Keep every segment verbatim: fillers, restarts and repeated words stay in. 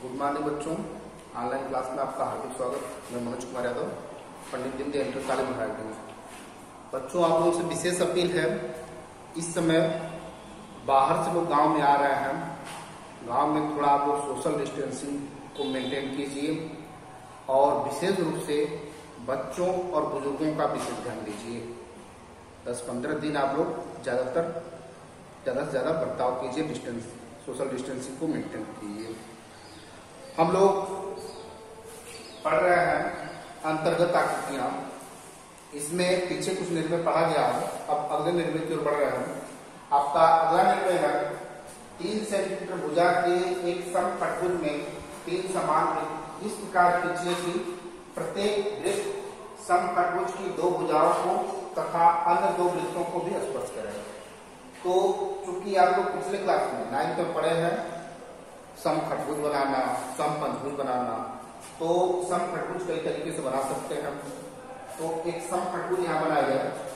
Good morning बच्चों, online class में आपका हार्दिक स्वागत। मैं मनोज कुमार यादव, पंडित दीनदयाल इंटर कॉलेज महाराजगंज। बच्चों, आप लोगों से विशेष अपील है, इस समय बाहर से लोग गांव में आ रहे हैं। गांव में थोड़ा आप लोग सोशल डिस्टेंसिंग को मेंटेन कीजिए और विशेष रूप से बच्चों और बुजुर्गों का विशेष ध्यान दीजिए। दस पंद्रह दिन आप लोग ज़्यादातर ज़्यादा से ज़्यादा बर्ताव कीजिए, डिस्टेंस सोशल डिस्टेंसिंग को मेंटेन कीजिए। हम लोग पढ़ रहे हैं अंतर्गत आकृतियां। इसमें पीछे कुछ निर्णय पढ़ा गया है, अब अगले निर्णय की ओर बढ़ रहे हैं। आपका अगला निर्णय है, तीन सेंटीमीटर भुजा के एक समपटभुज में तीन समान वृत्त इस प्रकार खींचिए कि प्रत्येक वृत्त समपटभुज की दो भुजाओं को तथा अन्य दो वृत्तों को भी स्पर्श करे। तो चूंकि आप लोग पिछले क्लास में नाइन्थ में पढ़े हैं समखटभुज बनाना, समपंचभुज बनाना, तो समखटभुज कई तरीके से बना सकते हैं। तो एक समखटभुज यहां बनाया गया है।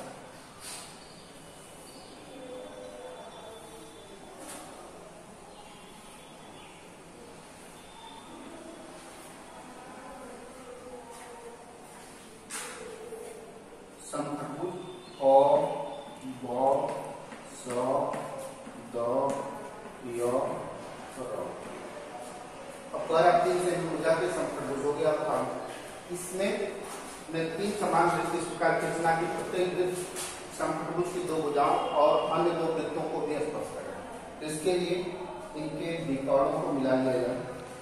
समखटभुज और ब स द य अब तीन से भुजा के समखटभुज हो गया था। इसमें में तीन समान वृत्त इस प्रकार खींचना कि प्रत्येक वृत्त समखटभुज की दो भुजाओं और अन्य दो वृत्तों को भी स्पर्श करें। तो इसके लिए इनके विकर्णों को मिला लिया जाए।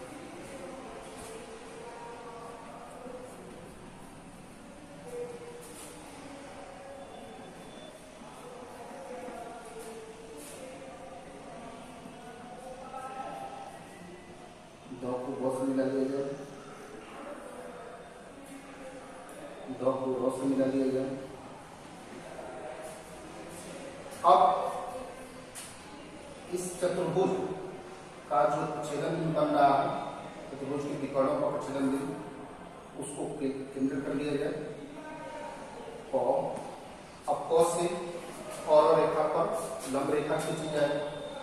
दो को बहुत से मिला लिया जाए, दो को रो से मिला लिया जाए। अब इस चतुर्भुज का जो छेदन बिंदु बन रहा है, चतुर्भुज के विकर्णों का छेदन बिंदु, उसको केंद्र कर लिया जाए। और अब क से और रेखा पर लंब रेखा खींची जाए।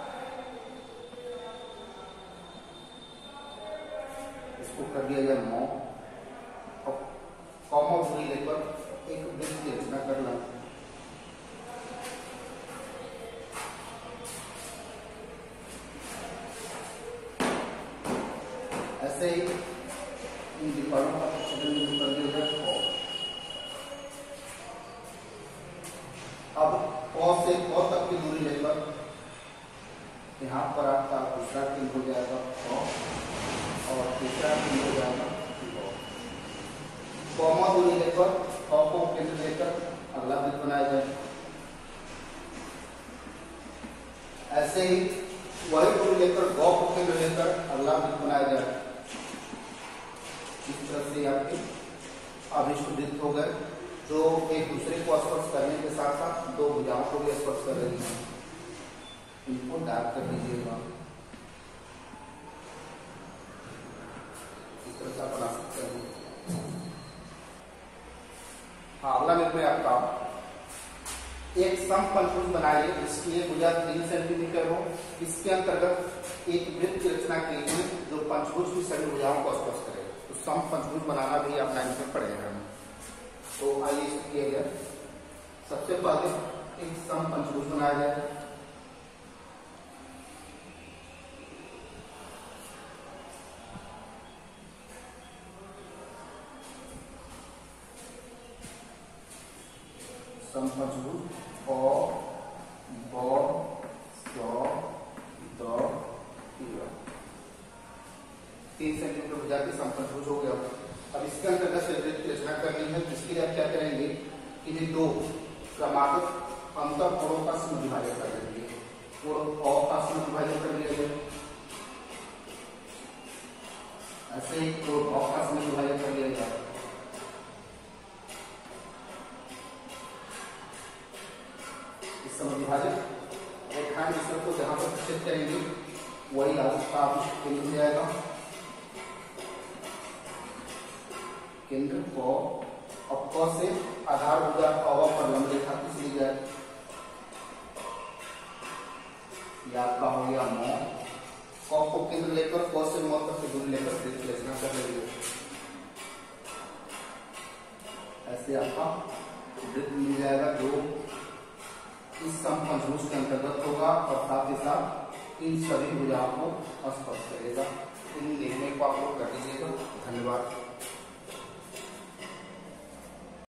इसको कर दिया जाए नौ। अब कॉमा दूरी लेकर एक वृत्त की रचना करना। ऐसे ही इन विकर्णों का छेदन बिंदु कर दिया जाए। अब क से क तक की दूरी लेकर यहाँ पर आपका दूसरा केंद्र हो जाएगा क और तीसरा केंद्र हो जाएगा कॉमा दूरी लेकर क को केंद्र लेकर अगला वृत्त बनाया जाए। ऐसे ही वही दूरी लेकर ग को केंद्र लेकर अगला वृत्त बनाया जाए। इस तरह से आपके अभिष्ट वृत्त हो गए, जो एक दूसरे को स्पर्श करने के साथ साथ दो भुजाओं को भी स्पर्श कर रही हैं। इनको डार्क कर दीजिएगा। इस तरह से आप बना सकते हैं। हाँ, अगला निर्णय आपका, एक समपंचभुज बनाइए जिसकी एक भुजा तीन सेंटीमीटर हो। इसके अंतर्गत एक वृत्त की रचना कीजिए जो पंचभुज की सभी भुजाओं को स्पर्श करे। तो समपंचभुज बनाना भी आप नाइन्थ में पढ़े हैं। तो आइए इसे किया जाए। सबसे पहले एक समपंचभुज बनाया जाए। समपंचभुज और ब स द य तीन सेंटीमीटर भुजा के समपंचभुज हो गया। अब इसके अंतर्गत से वृत्त की रचना करनी है, जिसके लिए आप क्या करेंगे, इन्हें दो क्रमागत अंतर कोणों का समविभाजन कर देंगे। कोण अ का समविभाजन कर लिया जाए। ऐसे ही कोण अ का समविभाजन कर लिया जाए। इस समविभाजन रेखाएं को जहां पर छेद करेंगे वही आपका केंद्र हो जाएगा। केंद्र को अब क से आधार भुजा अव पर लंब रेखा खींच ली जाए। यह आपका हो गया नौ। कॉप को केंद्र लेकर कॉस से मौत तक की दूरी लेकर विश्लेषण कर लेंगे। ऐसे आपका वृत्त मिल जाएगा जो इस समपंचभुज के अंतर्गत होगा और साथ ही साथ इन सभी भुजाओं को स्पर्श करेगा। इन देखने को आप लोग कर दीजिएगा। धन्यवाद।